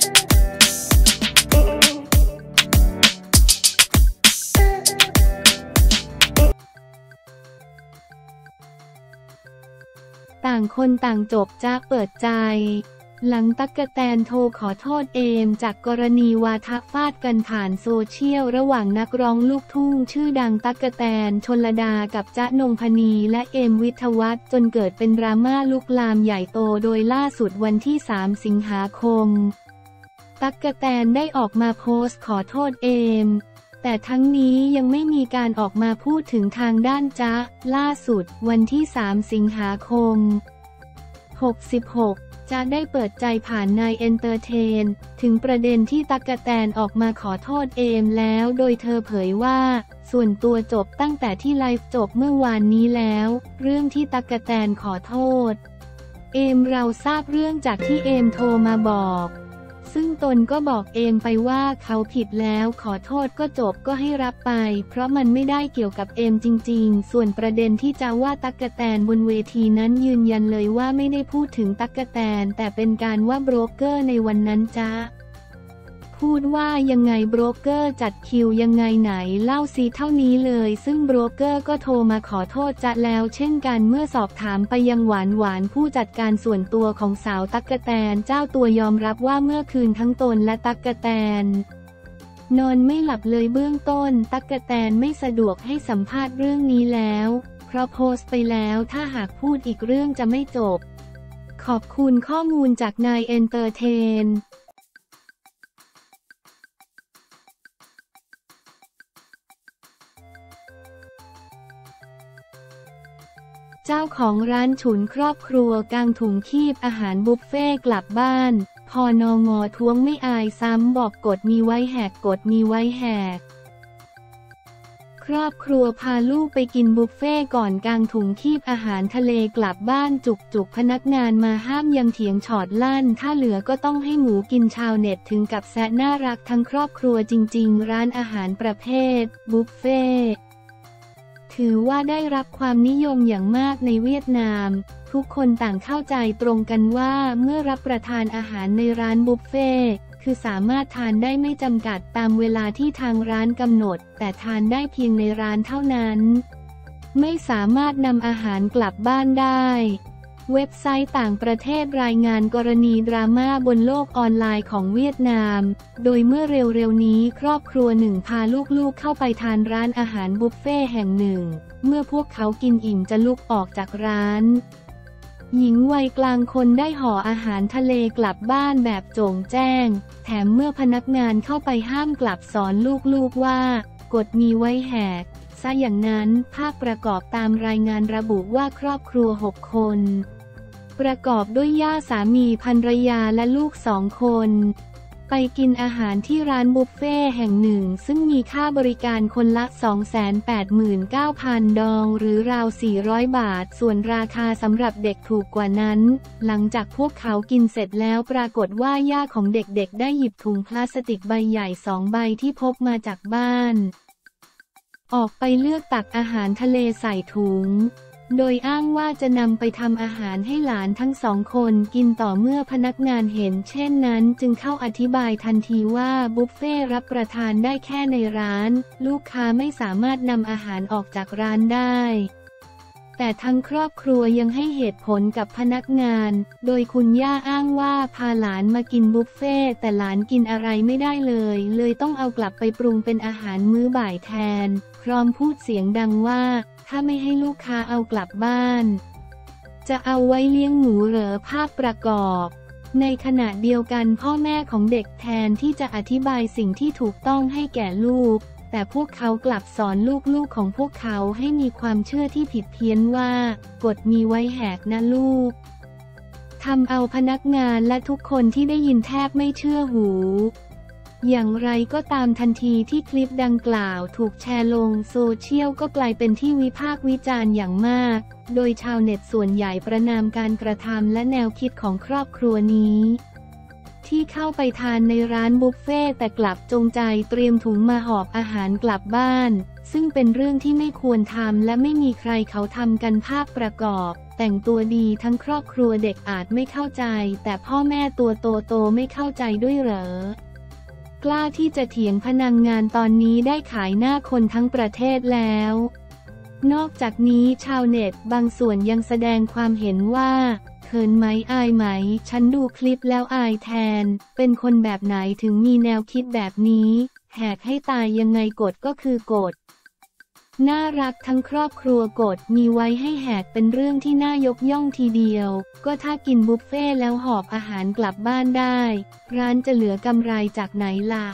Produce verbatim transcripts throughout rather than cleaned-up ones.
ต่างคนต่างจบจ๊ะเปิดใจหลังตั๊กแตนโทรขอโทษเอมจากกรณีวาทะฟาดกันผ่านโซเชียลระหว่างนักร้องลูกทุ่งชื่อดังตั๊กแตนชลดากับจ๊ะนงพนีและเอมวิทวัฒน์จนเกิดเป็นดราม่าลุกลามใหญ่โตโดยล่าสุดวันที่สามสิงหาคมตั๊กแตนได้ออกมาโพสต์ขอโทษเอมแต่ทั้งนี้ยังไม่มีการออกมาพูดถึงทางด้านจ๊ะล่าสุดวันที่สามสิงหาคมหกสิบหกจะได้เปิดใจผ่านนายเอนเตอร์เทนถึงประเด็นที่ตั๊กแตนออกมาขอโทษเอมแล้วโดยเธอเผยว่าส่วนตัวจบตั้งแต่ที่ไลฟ์จบเมื่อวานนี้แล้วเรื่องที่ตั๊กแตนขอโทษเอมเราทราบเรื่องจากที่เอมโทรมาบอกซึ่งตนก็บอกเอมไปว่าเขาผิดแล้วขอโทษก็จบก็ให้รับไปเพราะมันไม่ได้เกี่ยวกับเอมจริงๆส่วนประเด็นที่จะว่าตั๊กแตนบนเวทีนั้นยืนยันเลยว่าไม่ได้พูดถึงตั๊กแตนแต่เป็นการว่าโบรกเกอร์ในวันนั้นจ้าพูดว่ายังไงโบรกเกอร์จัดคิวยังไงไหนเล่าซีเท่านี้เลยซึ่งโบรกเกอร์ก็โทรมาขอโทษจ๊ะแล้วเช่นกันเมื่อสอบถามไปยังหวานหวานผู้จัดการส่วนตัวของสาวตั๊กแตนเจ้าตัวยอมรับว่าเมื่อคืนทั้งตนและตั๊กแตนนอนไม่หลับเลยเบื้องต้นตั๊กแตนไม่สะดวกให้สัมภาษณ์เรื่องนี้แล้วเพราะโพสต์ไปแล้วถ้าหากพูดอีกเรื่องจะไม่จบขอบคุณข้อมูลจากนายเอนเตอร์เทนเจ้าของร้านฉุนครอบครัวกางถุงคีบอาหารบุฟเฟ่กลับบ้านพอนงท้วงไม่อายซ้ำบอกกฎมีไว้แหกกฎมีไว้แหกครอบครัวพาลูกไปกินบุฟเฟ่ก่อนกางถุงคีบอาหารทะเลกลับบ้านจุกจุกพนักงานมาห้ามยังเถียงฉอดลั่นถ้าเหลือก็ต้องให้หมูกินชาวเน็ตถึงกับแซะน่ารักทั้งครอบครัวจริงๆร้านอาหารประเภทบุฟเฟ่ถือว่าได้รับความนิยมอย่างมากในเวียดนามทุกคนต่างเข้าใจตรงกันว่าเมื่อรับประทานอาหารในร้านบุฟเฟ่คือสามารถทานได้ไม่จำกัดตามเวลาที่ทางร้านกำหนดแต่ทานได้เพียงในร้านเท่านั้นไม่สามารถนำอาหารกลับบ้านได้เว็บไซต์ต่างประเทศรายงานกรณีดราม่าบนโลกออนไลน์ของเวียดนามโดยเมื่อเร็วๆนี้ครอบครัวหนึ่งพาลูกๆเข้าไปทานร้านอาหารบุฟเฟ่แห่งหนึ่งเมื่อพวกเขากินอิ่มจะลุกออกจากร้านหญิงวัยกลางคนได้ห่ออาหารทะเลกลับบ้านแบบโจ่งแจ้งแถมเมื่อพนักงานเข้าไปห้ามกลับสอนลูกๆว่ากฎมีไว้แหกซะอย่างนั้นภาพประกอบตามรายงานระบุว่าครอบครัวหกคนประกอบด้วยย่าสามีภรรยาและลูกสองคนไปกินอาหารที่ร้านบุฟเฟ่แห่งหนึ่งซึ่งมีค่าบริการคนละ สองแสนแปดหมื่นเก้าพัน ดองหรือราวสี่ร้อยบาทส่วนราคาสำหรับเด็กถูกกว่านั้นหลังจากพวกเขากินเสร็จแล้วปรากฏว่าย่าของเด็กๆได้หยิบถุงพลาสติกใบใหญ่สองใบที่พกมาจากบ้านออกไปเลือกตักอาหารทะเลใส่ถุงโดยอ้างว่าจะนำไปทำอาหารให้หลานทั้งสองคนกินต่อเมื่อพนักงานเห็นเช่นนั้นจึงเข้าอธิบายทันทีว่าบุฟเฟ่รับประทานได้แค่ในร้านลูกค้าไม่สามารถนำอาหารออกจากร้านได้แต่ทั้งครอบครัวยังให้เหตุผลกับพนักงานโดยคุณย่าอ้างว่าพาหลานมากินบุฟเฟ่แต่หลานกินอะไรไม่ได้เลยเลยต้องเอากลับไปปรุงเป็นอาหารมื้อบ่ายแทนพร้อมพูดเสียงดังว่าถ้าไม่ให้ลูกค้าเอากลับบ้านจะเอาไว้เลี้ยงหมูเหรอภาพประกอบในขณะเดียวกันพ่อแม่ของเด็กแทนที่จะอธิบายสิ่งที่ถูกต้องให้แก่ลูกแต่พวกเขากลับสอนลูกๆของพวกเขาให้มีความเชื่อที่ผิดเพี้ยนว่ากฎมีไว้แหกนะลูกทำเอาพนักงานและทุกคนที่ได้ยินแทบไม่เชื่อหูอย่างไรก็ตามทันทีที่คลิปดังกล่าวถูกแชร์ลงโซเชียลก็กลายเป็นที่วิพากษ์วิจารณ์อย่างมากโดยชาวเน็ตส่วนใหญ่ประณามการกระทำและแนวคิดของครอบครัวนี้ที่เข้าไปทานในร้านบุฟเฟ่แต่กลับจงใจเตรียมถุงมาหอบอาหารกลับบ้านซึ่งเป็นเรื่องที่ไม่ควรทำและไม่มีใครเขาทำกันภาพประกอบแต่งตัวดีทั้งครอบครัวเด็กอาจไม่เข้าใจแต่พ่อแม่ตัวโตโตไม่เข้าใจด้วยเหรอกล้าที่จะเถียงพนักงานตอนนี้ได้ขายหน้าคนทั้งประเทศแล้วนอกจากนี้ชาวเน็ตบางส่วนยังแสดงความเห็นว่าเขินไหมอายไหมฉันดูคลิปแล้วอายแทนเป็นคนแบบไหนถึงมีแนวคิดแบบนี้แหกให้ตายยังไงกฎก็คือกฎน่ารักทั้งครอบครัวกฎมีไว้ให้แหกเป็นเรื่องที่น่ายกย่องทีเดียวก็ถ้ากินบุฟเฟ่แล้วหอบอาหารกลับบ้านได้ร้านจะเหลือกำไรจากไหนล่ะ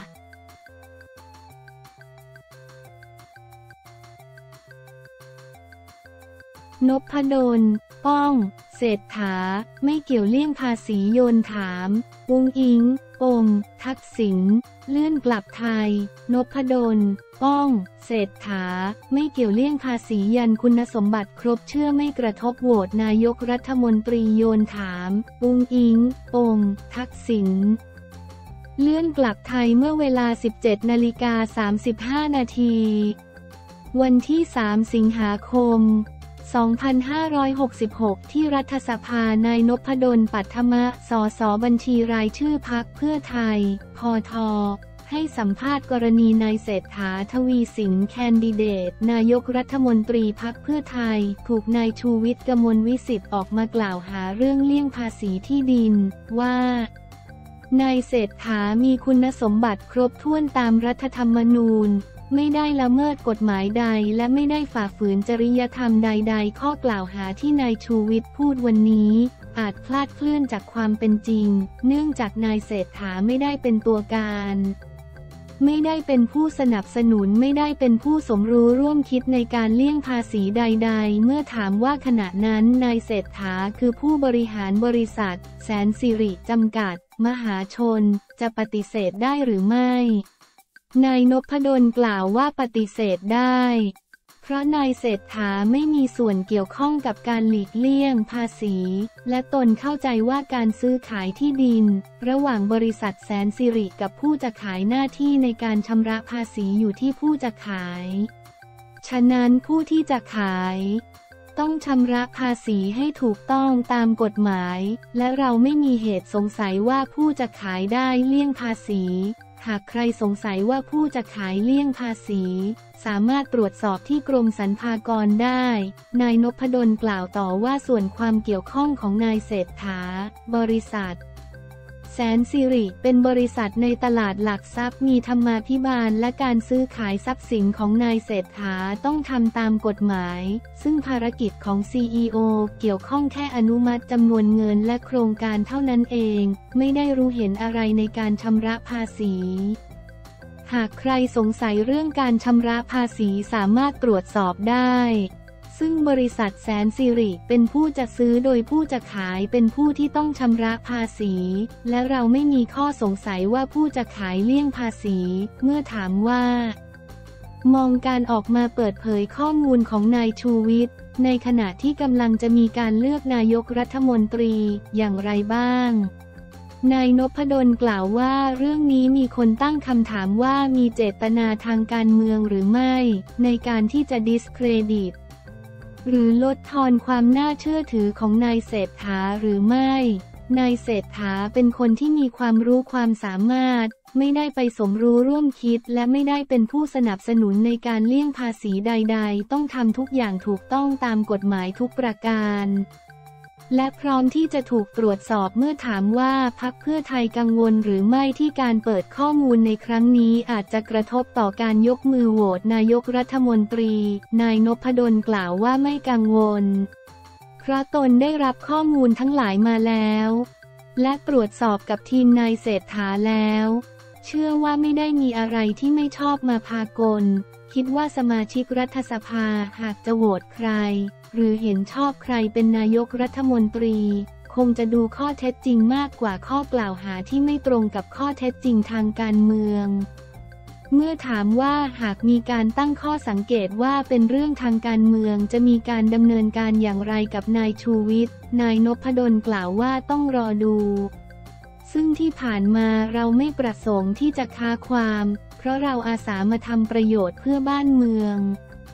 นพดล ป้อง เศรษฐาไม่เกี่ยวเลี่ยงภาษีโยนถามอุงอิงปมทักษิณเลื่อนกลับไทยนพดล ป้อง เศรษฐาไม่เกี่ยวเลี่ยงภาษียันคุณสมบัติครบเชื่อไม่กระทบโหวตนายกรัฐมนตรีโยนถามอุงอิงปมทักษิณเลื่อนกลับไทยเมื่อเวลา สิบเจ็ดนาฬิกาสามสิบห้า นาทีวันที่สามสิงหาคมสองพันห้าร้อยหกสิบหก ที่รัฐสภานายนพดล ปัทมะ สสบัญชีรายชื่อพรรคเพื่อไทย พท ให้สัมภาษณ์กรณีนายเศรษฐา ทวีสินแคนดิเดตนายกรัฐมนตรีพรรคเพื่อไทยถูกนายชูวิทย์ กมลวิสิทธิ์ออกมากล่าวหาเรื่องเลี่ยงภาษีที่ดินว่านายเศรษฐามีคุณสมบัติครบถ้วนตามรัฐธรรมนูญไม่ได้ละเมิดกฎหมายใดและไม่ได้ฝ่าฝืนจริยธรรมใดๆข้อกล่าวหาที่นายชูวิทย์พูดวันนี้อาจคลาดเคลื่อนจากความเป็นจริงเนื่องจากนายเศรษฐาไม่ได้เป็นตัวการไม่ได้เป็นผู้สนับสนุนไม่ได้เป็นผู้สมรู้ร่วมคิดในการเลี่ยงภาษีใดๆเมื่อถามว่าขณะนั้นนายเศรษฐาคือผู้บริหารบริษัทแสนสิริจำกัดมหาชนจะปฏิเสธได้หรือไม่นายนพดลกล่าวว่าปฏิเสธได้เพราะนายเศรษฐาไม่มีส่วนเกี่ยวข้องกับการหลีกเลี่ยงภาษีและตนเข้าใจว่าการซื้อขายที่ดินระหว่างบริษัทแสนสิริกับผู้จะขายหน้าที่ในการชำระภาษีอยู่ที่ผู้จะขายฉะนั้นผู้ที่จะขายต้องชำระภาษีให้ถูกต้องตามกฎหมายและเราไม่มีเหตุสงสัยว่าผู้จะขายได้เลี่ยงภาษีหากใครสงสัยว่าผู้จะขายเลี่ยงภาษีสามารถตรวจสอบที่กรมสรรพากรได้นายนพดลกล่าวต่อว่าส่วนความเกี่ยวข้องของนายเศรษฐาบริษัทแสนสิริเป็นบริษัทในตลาดหลักทรัพย์มีธรรมาภิบาลและการซื้อขายทรัพย์สินของนายเศรษฐาต้องทำตามกฎหมายซึ่งภารกิจของ ซี อี โอ เกี่ยวข้องแค่อนุมัติจำนวนเงินและโครงการเท่านั้นเองไม่ได้รู้เห็นอะไรในการชำระภาษีหากใครสงสัยเรื่องการชำระภาษีสามารถตรวจสอบได้ซึ่งบริษัทแสนสิริเป็นผู้จะซื้อโดยผู้จะขายเป็นผู้ที่ต้องชำระภาษีและเราไม่มีข้อสงสัยว่าผู้จะขายเลี่ยงภาษีเมื่อถามว่ามองการออกมาเปิดเผยข้อมูลของนายชูวิทย์ในขณะที่กำลังจะมีการเลือกนายกรัฐมนตรีอย่างไรบ้างนายนพดลกล่าวว่าเรื่องนี้มีคนตั้งคำถามว่ามีเจตนาทางการเมืองหรือไม่ในการที่จะดิสเครดิตหรือลดทอนความน่าเชื่อถือของนายเศรษฐาหรือไม่นายเศรษฐาเป็นคนที่มีความรู้ความสามารถไม่ได้ไปสมรู้ร่วมคิดและไม่ได้เป็นผู้สนับสนุนในการเลี่ยงภาษีใดๆต้องทำทุกอย่างถูกต้องตามกฎหมายทุกประการและพร้อมที่จะถูกตรวจสอบเมื่อถามว่าพรรคเพื่อไทยกังวลหรือไม่ที่การเปิดข้อมูลในครั้งนี้อาจจะกระทบต่อการยกมือโหวตนายกรัฐมนตรีนายนพดลกล่าวว่าไม่กังวลเพราะตนได้รับข้อมูลทั้งหลายมาแล้วและตรวจสอบกับทีมนายเศรษฐาแล้วเชื่อว่าไม่ได้มีอะไรที่ไม่ชอบมาพากลคิดว่าสมาชิกรัฐสภาหากจะโหวตใครหรือเห็นชอบใครเป็นนายกรัฐมนตรีคงจะดูข้อเท็จจริงมากกว่าข้อกล่าวหาที่ไม่ตรงกับข้อเท็จจริงทางการเมืองเมื่อถามว่าหากมีการตั้งข้อสังเกตว่าเป็นเรื่องทางการเมืองจะมีการดำเนินการอย่างไรกับนายชูวิทย์นายนพดลกล่าวว่าต้องรอดูซึ่งที่ผ่านมาเราไม่ประสงค์ที่จะค้าความเพราะเราอาสามาทำประโยชน์เพื่อบ้านเมือง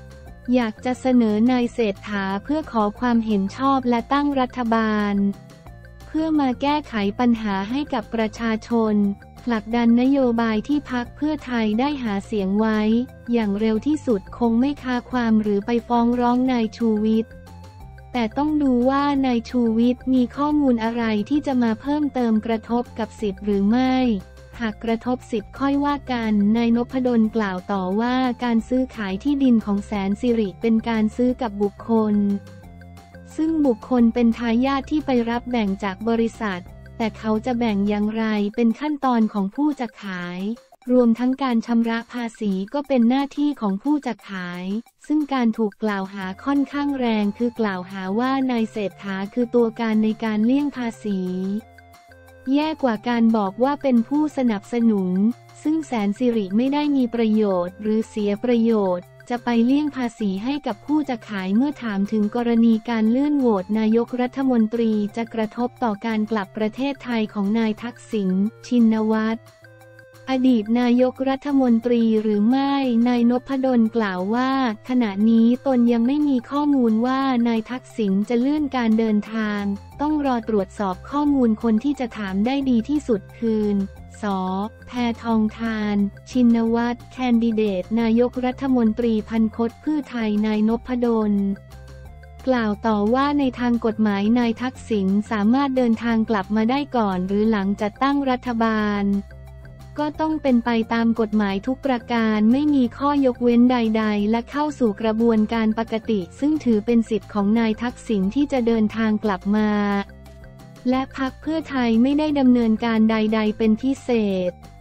อยากจะเสนอนายเศรษฐาเพื่อขอความเห็นชอบและตั้งรัฐบาลเพื่อมาแก้ไขปัญหาให้กับประชาชนผลักดันนโยบายที่พรรคเพื่อไทยได้หาเสียงไว้อย่างเร็วที่สุดคงไม่คาความหรือไปฟ้องร้องนายชูวิทย์แต่ต้องดูว่านายชูวิทย์มีข้อมูลอะไรที่จะมาเพิ่มเติมกระทบกับสิทธิ์หรือไม่หากกระทบสิทธิ์ค่อยว่ากันนายนพดลกล่าวต่อว่าการซื้อขายที่ดินของแสนสิริเป็นการซื้อกับบุคคลซึ่งบุคคลเป็นทายาทที่ไปรับแบ่งจากบริษัทแต่เขาจะแบ่งอย่างไรเป็นขั้นตอนของผู้จะขายรวมทั้งการชำระภาษีก็เป็นหน้าที่ของผู้จะขายซึ่งการถูกกล่าวหาค่อนข้างแรงคือกล่าวหาว่านายเศรษฐาคือตัวการในการเลี่ยงภาษีแย่กว่าการบอกว่าเป็นผู้สนับสนุนซึ่งแสนสิริไม่ได้มีประโยชน์หรือเสียประโยชน์จะไปเลี่ยงภาษีให้กับผู้จะขายเมื่อถามถึงกรณีการเลื่อนโหวตนายกรัฐมนตรีจะกระทบต่อการกลับประเทศไทยของนายทักษิณชินวัตรอดีตนายกรัฐมนตรีหรือไม่นายนพดลกล่าวว่าขณะนี้ตนยังไม่มีข้อมูลว่านายทักษิณจะเลื่อนการเดินทางต้องรอตรวจสอบข้อมูลคนที่จะถามได้ดีที่สุดคือส.แพทองธารชินวัตรแคนดิเดตนายกรัฐมนตรีพันคตพืชไทยนายนพดลกล่าวต่อว่าในทางกฎหมายนายทักษิณสามารถเดินทางกลับมาได้ก่อนหรือหลังจัดตั้งรัฐบาลก็ต้องเป็นไปตามกฎหมายทุกประการไม่มีข้อยกเว้นใดๆและเข้าสู่กระบวนการปกติซึ่งถือเป็นสิทธิ์ของนายทักษิณที่จะเดินทางกลับมาและพรรคเพื่อไทยไม่ได้ดำเนินการใดๆเป็นพิเศษ